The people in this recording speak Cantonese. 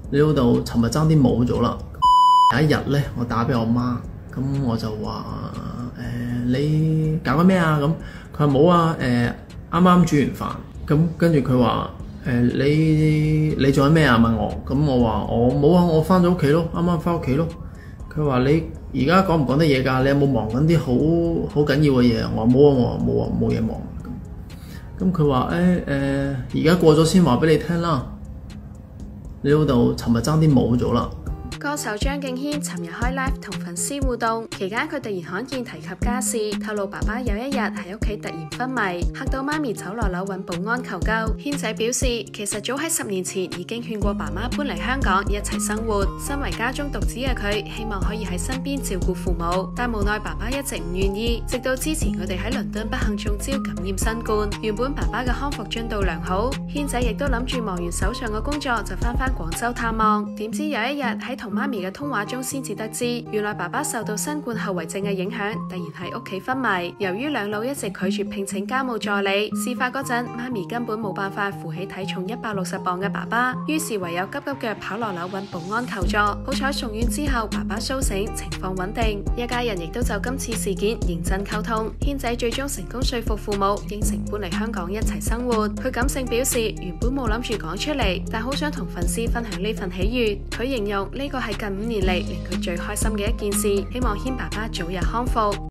你老豆尋日爭啲冇咗啦。有一日咧，我打俾我媽，咁我就話你搞緊咩啊？咁佢話冇啊，啱啱煮完飯。咁跟住佢話你做緊咩啊？問我。咁我話我冇啊，我翻咗屋企咯，啱啱翻屋企咯。佢話你而家講唔講得嘢㗎？你有冇忙緊啲好緊要嘅嘢啊？我話冇啊，我話冇嘢忙。咁佢話而家過咗先話俾你聽啦。你老豆尋日爭啲冇咗啦。 歌手張敬軒尋日開 live 同粉絲互動，期間佢突然罕見提及家事，透露爸爸有一日喺屋企突然昏迷，嚇到媽咪走落樓揾保安求救。軒仔表示，其實早喺10年前已經勸過爸媽搬嚟香港一齊生活。身為家中獨子嘅佢，希望可以喺身邊照顧父母，但無奈爸爸一直唔願意。直到之前佢哋喺倫敦不幸中招感染新冠，原本爸爸嘅康復進度良好，軒仔亦都諗住忙完手上嘅工作就翻廣州探望。點知有一日喺同媽咪嘅通話中先至得知，原來爸爸受到新冠後遺症嘅影響，突然喺屋企昏迷。由於兩老一直拒絕聘請家務助理，事發嗰陣媽咪根本冇辦法扶起體重160磅嘅爸爸，於是唯有急急腳跑落樓揾保安求助。好彩送院之後爸爸蘇醒，情況穩定。一家人亦都就今次事件認真溝通，軒仔最終成功說服父母應承搬嚟香港一齊生活。佢感性表示，原本冇諗住講出嚟，但好想同粉絲分享呢份喜悅。佢形容呢個係近5年嚟令佢最開心嘅一件事，希望軒爸爸早日康復。